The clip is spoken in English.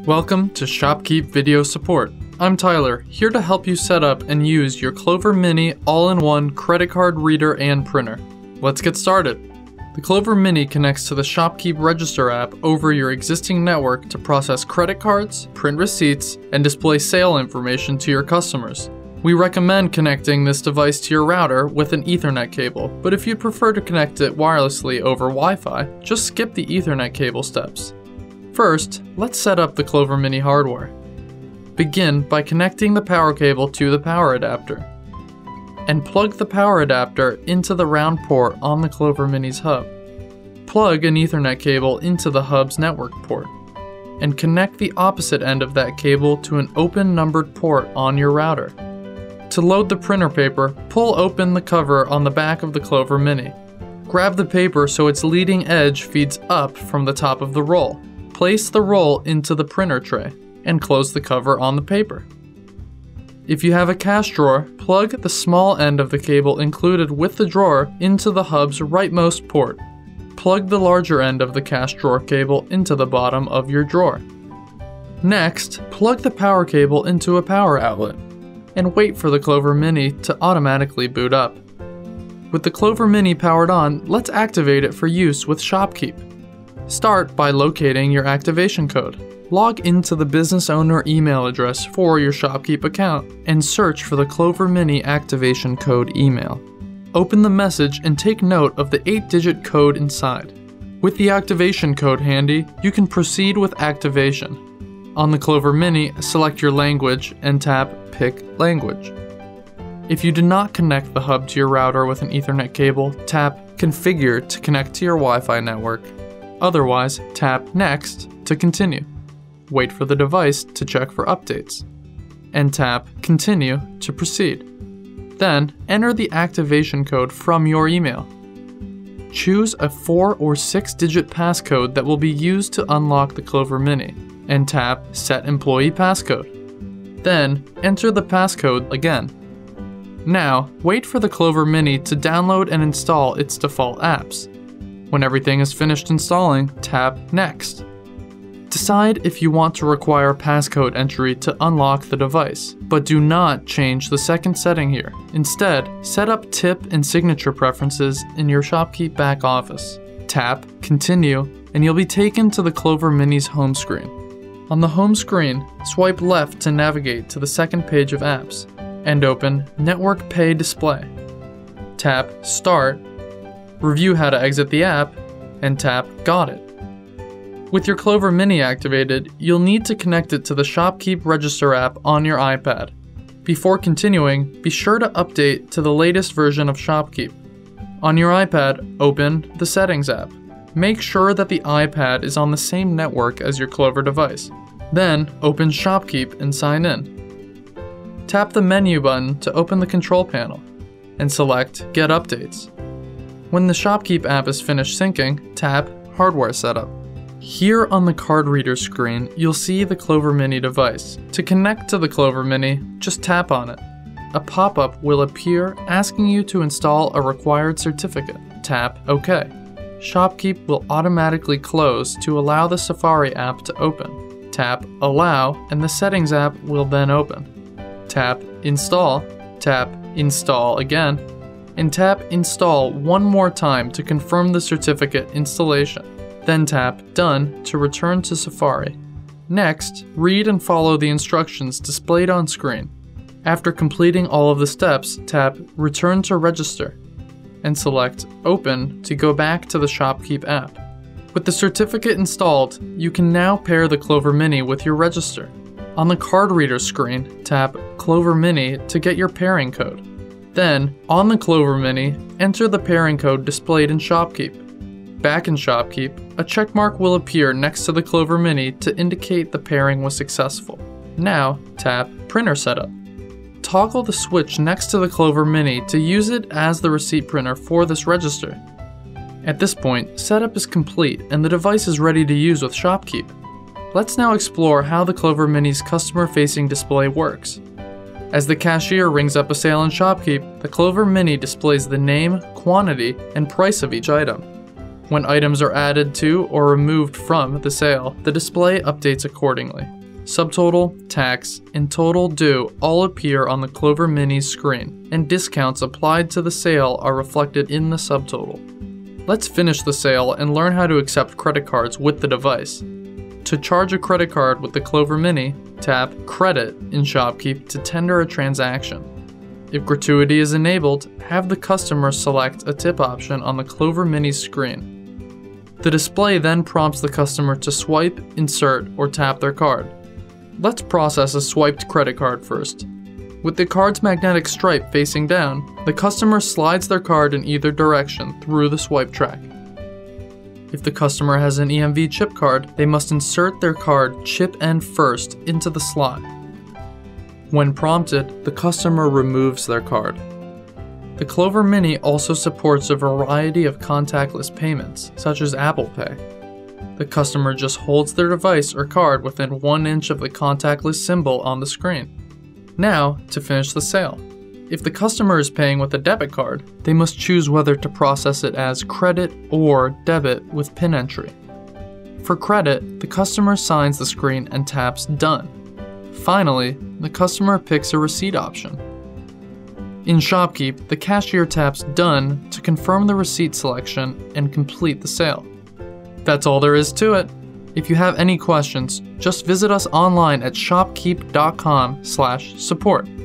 Welcome to ShopKeep Video Support. I'm Tyler, here to help you set up and use your Clover Mini all-in-one credit card reader and printer. Let's get started. The Clover Mini connects to the ShopKeep Register app over your existing network to process credit cards, print receipts, and display sale information to your customers. We recommend connecting this device to your router with an Ethernet cable, but if you'd prefer to connect it wirelessly over Wi-Fi, just skip the Ethernet cable steps. First, let's set up the Clover Mini hardware. Begin by connecting the power cable to the power adapter, and plug the power adapter into the round port on the Clover Mini's hub. Plug an Ethernet cable into the hub's network port, and connect the opposite end of that cable to an open numbered port on your router. To load the printer paper, pull open the cover on the back of the Clover Mini. Grab the paper so its leading edge feeds up from the top of the roll. Place the roll into the printer tray, and close the cover on the paper. If you have a cash drawer, plug the small end of the cable included with the drawer into the hub's rightmost port. Plug the larger end of the cash drawer cable into the bottom of your drawer. Next, plug the power cable into a power outlet, and wait for the Clover Mini to automatically boot up. With the Clover Mini powered on, let's activate it for use with ShopKeep. Start by locating your activation code. Log into the business owner email address for your ShopKeep account and search for the Clover Mini activation code email. Open the message and take note of the 8-digit code inside. With the activation code handy, you can proceed with activation. On the Clover Mini, select your language and tap Pick Language. If you do not connect the hub to your router with an Ethernet cable, tap Configure to connect to your Wi-Fi network. Otherwise, tap Next to continue. Wait for the device to check for updates, and tap Continue to proceed. Then, enter the activation code from your email. Choose a 4 or 6-digit passcode that will be used to unlock the Clover Mini, and tap Set Employee Passcode. Then, enter the passcode again. Now, wait for the Clover Mini to download and install its default apps. When everything is finished installing, tap Next. Decide if you want to require passcode entry to unlock the device, but do not change the second setting here. Instead, set up tip and signature preferences in your ShopKeep back office. Tap Continue, and you'll be taken to the Clover Mini's home screen. On the home screen, swipe left to navigate to the second page of apps, and open Network Pay Display. Tap Start, review how to exit the app, and tap Got it. With your Clover Mini activated, you'll need to connect it to the ShopKeep Register app on your iPad. Before continuing, be sure to update to the latest version of ShopKeep. On your iPad, open the Settings app. Make sure that the iPad is on the same network as your Clover device. Then, open ShopKeep and sign in. Tap the Menu button to open the control panel, and select Get Updates. When the ShopKeep app is finished syncing, tap Hardware Setup. Here on the card reader screen, you'll see the Clover Mini device. To connect to the Clover Mini, just tap on it. A pop-up will appear asking you to install a required certificate. Tap OK. ShopKeep will automatically close to allow the Safari app to open. Tap Allow, and the Settings app will then open. Tap Install, tap Install again, and tap Install one more time to confirm the certificate installation. Then tap Done to return to Safari. Next, read and follow the instructions displayed on screen. After completing all of the steps, tap Return to Register, and select Open to go back to the ShopKeep app. With the certificate installed, you can now pair the Clover Mini with your register. On the card reader screen, tap Clover Mini to get your pairing code. Then, on the Clover Mini, enter the pairing code displayed in ShopKeep. Back in ShopKeep, a checkmark will appear next to the Clover Mini to indicate the pairing was successful. Now, tap Printer Setup. Toggle the switch next to the Clover Mini to use it as the receipt printer for this register. At this point, setup is complete and the device is ready to use with ShopKeep. Let's now explore how the Clover Mini's customer-facing display works. As the cashier rings up a sale in ShopKeep, the Clover Mini displays the name, quantity, and price of each item. When items are added to or removed from the sale, the display updates accordingly. Subtotal, tax, and total due all appear on the Clover Mini's screen, and discounts applied to the sale are reflected in the subtotal. Let's finish the sale and learn how to accept credit cards with the device. To charge a credit card with the Clover Mini, tap Credit in ShopKeep to tender a transaction. If gratuity is enabled, have the customer select a tip option on the Clover Mini's screen. The display then prompts the customer to swipe, insert, or tap their card. Let's process a swiped credit card first. With the card's magnetic stripe facing down, the customer slides their card in either direction through the swipe track. If the customer has an EMV chip card, they must insert their card chip end first into the slot. When prompted, the customer removes their card. The Clover Mini also supports a variety of contactless payments, such as Apple Pay. The customer just holds their device or card within 1 inch of the contactless symbol on the screen. Now, to finish the sale. If the customer is paying with a debit card, they must choose whether to process it as credit or debit with PIN entry. For credit, the customer signs the screen and taps Done. Finally, the customer picks a receipt option. In ShopKeep, the cashier taps Done to confirm the receipt selection and complete the sale. That's all there is to it. If you have any questions, just visit us online at shopkeep.com/support.